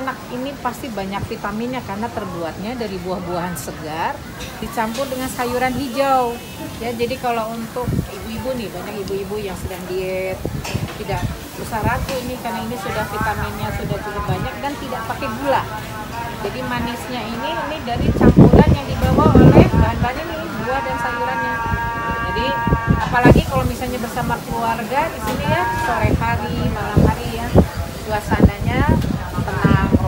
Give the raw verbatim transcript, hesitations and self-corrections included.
enak, ini pasti banyak vitaminnya karena terbuatnya dari buah-buahan segar dicampur dengan sayuran hijau. Ya, jadi kalau untuk ibu-ibu nih, banyak ibu-ibu yang sedang diet, tidak usah ragu ini karena ini sudah vitaminnya sudah cukup banyak dan tidak pakai gula. Jadi manisnya ini ini dari campuran yang dibawa oleh bahan-bahan ini, buah dan sayurannya. Jadi apalagi kalau misalnya bersama keluarga di sini ya, sore hari, malam hari ya, suasananya tenang,